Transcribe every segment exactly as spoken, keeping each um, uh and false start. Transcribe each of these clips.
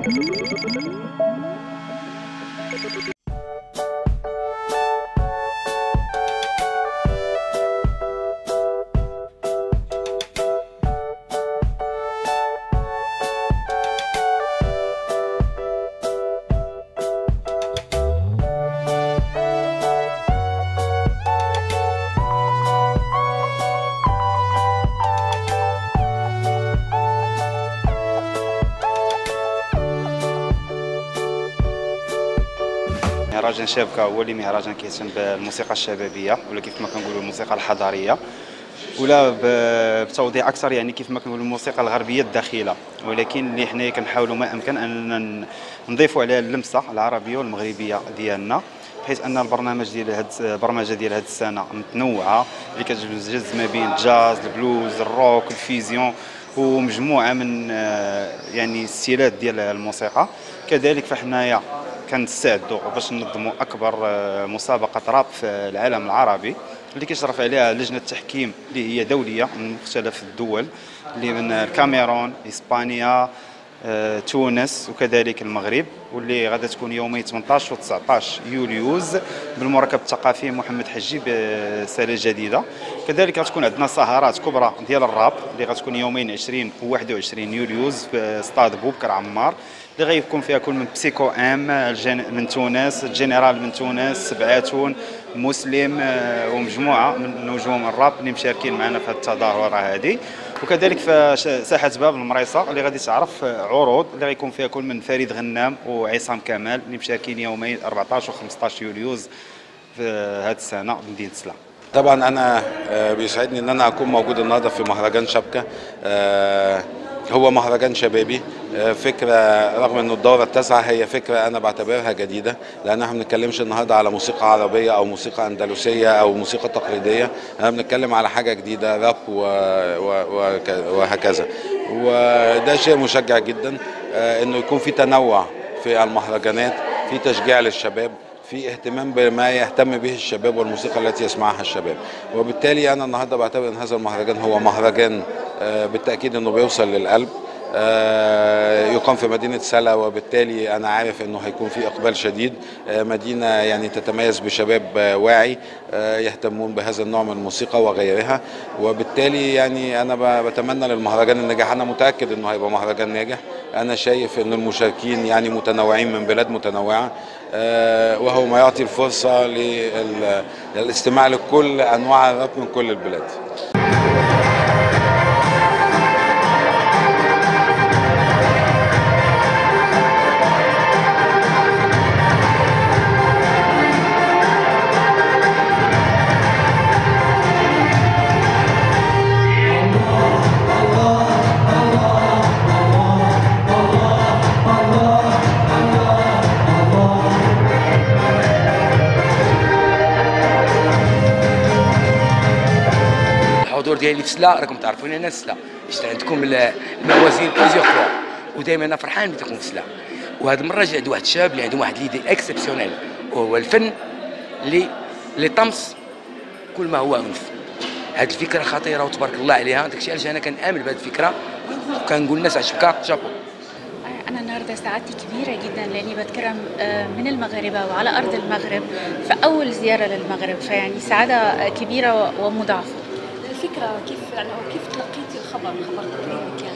مهرجان شابكة هو اللي مهرجان كيهتم بالموسيقى الشبابية ولا كيف ما كنقولوا الموسيقى الحضارية، ولا بتوضيح اكثر يعني كيف ما كنقولوا الموسيقى الغربية الداخلة، ولكن اللي حنايا كنحاولوا ما امكن اننا نضيفوا عليها اللمسة العربية والمغربية ديالنا، بحيث ان البرنامج ديال هاد البرمجه ديال هاد السنه متنوعه اللي كتمزج ما بين الجاز، البلوز، الروك، الفيزيون ومجموعه من يعني ستيلات ديال الموسيقى. كذلك فحنايا كنستعدوا باش ننظموا اكبر مسابقه راب في العالم العربي اللي كيشرف عليها لجنه التحكيم اللي هي دوليه من مختلف الدول، اللي من الكاميرون، اسبانيا، تونس وكذلك المغرب، واللي غادا تكون يومي ثمنطاش و تسعطاش يوليوز بالمركب الثقافي محمد حجي بسالة جديده. كذلك غتكون عندنا سهرات كبرى ديال الراب اللي غتكون يومين عشرين و واحد وعشرين يوليوز في استاد بوبكر عمار، اللي غيكون فيها كل من بسيكو ام من تونس، الجنرال من تونس، سبعاتون، مسلم ومجموعه من نجوم الراب اللي مشاركين معنا في هذه التظاهره هذه. وكذلك في ساحه باب المريصه اللي غادي تعرف عروض اللي غيكون فيها كل من فريد غنام وعصام كمال اللي مشاركين يومين أربعطاش و خمسطاش يوليوز في هذه السنه بمدينه سلا. طبعا انا بيسعدني ان انا اكون موجود النهارده في مهرجان شبكه. هو مهرجان شبابي، فكره رغم انه الدوره التاسعه هي فكره انا بعتبرها جديده، لان احنا ما بنتكلمش النهارده على موسيقى عربيه او موسيقى اندلسيه او موسيقى تقليديه، احنا بنتكلم على حاجه جديده، راب وهكذا. وده شيء مشجع جدا انه يكون في تنوع في المهرجانات، في تشجيع للشباب، في اهتمام بما يهتم به الشباب والموسيقى التي يسمعها الشباب. وبالتالي انا النهارده بعتبر ان هذا المهرجان هو مهرجان بالتاكيد انه بيوصل للقلب، يقام في مدينه سلا، وبالتالي انا عارف انه هيكون في اقبال شديد. مدينه يعني تتميز بشباب واعي يهتمون بهذا النوع من الموسيقى وغيرها، وبالتالي يعني انا بتمنى للمهرجان النجاح. انا متاكد انه هيبقى مهرجان ناجح. انا شايف ان المشاركين يعني متنوعين من بلاد متنوعه، وهو ما يعطي الفرصه للاستماع لكل انواع الراب من كل البلاد. الحضور ديالي في سلا راكم تعرفوني انا سلا، جيت عندكم الموازين بليزيور فوا، ودائما انا فرحان ملي تكون في سلا. وهذه المره جا عند واحد الشاب اللي عنده واحد ليدي اكسبسيونيل، وهو الفن اللي اللي طمس كل ما هو انف. هذه الفكره خطيره وتبارك الله عليها، داكشي علاش انا كنامن بهذه الفكره وكنقول للناس على شبكه شابو. أنا النهاردة سعادتي كبيرة جدا لأني بتكرم من المغاربة وعلى أرض المغرب في أول زيارة للمغرب، فيعني سعادة كبيرة ومضاعفة. الفكرة كيف يعني كيف تلقيتي الخبر خبر تقريبا كان؟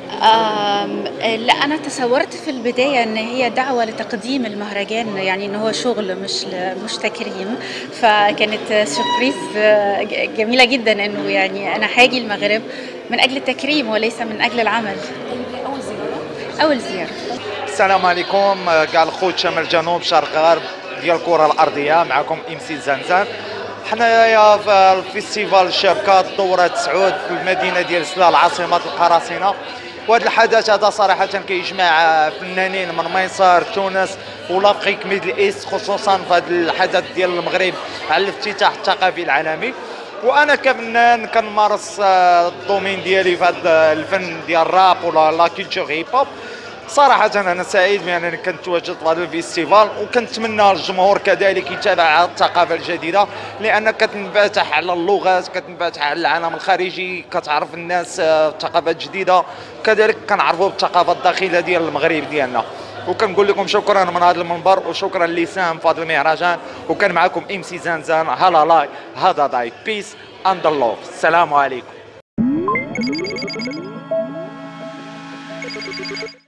لا أنا تصورت في البداية أن هي دعوة لتقديم المهرجان، يعني أنه هو شغل مش مش تكريم، فكانت سوربريز جميلة جدا أنه يعني أنا هاجي المغرب من أجل التكريم وليس من أجل العمل. أول زيارة؟ أول زيارة. السلام عليكم كاع الخوت شمال جنوب شرق غرب ديال الكرة الأرضية، معكم إم سي زنزان. حنايا في الفيستيفال شبكة الدورة تسعود في المدينة ديال سلا العاصمة القراصنة، وهذا الحدث هذا صراحة كيجمع فنانين من مصر، تونس ولقيك ميدل ايست، خصوصا في هذا الحدث ديال المغرب على الافتتاح الثقافي العالمي. وانا كفنان كنمارس الدومين ديالي في هذا الفن ديال الراب ولا لا كولتور هيب هوب، صراحة أنا سعيد بأنني كنتواجد في هذا الفيستيفال، وكنتمنى الجمهور كذلك يتابع الثقافة الجديدة، لأن كتنفتح على اللغات، كتنفتح على العالم الخارجي، كتعرف الناس ثقافات جديدة، كذلك كنعرفوا بالثقافة الداخلية ديال المغرب ديالنا. وكنقول لكم شكرا من هذا المنبر، وشكرا لسام في هذا المهرجان، وكان معكم ام سي زنزان. هلا لاي هذا داي بيس اند لوف. السلام عليكم.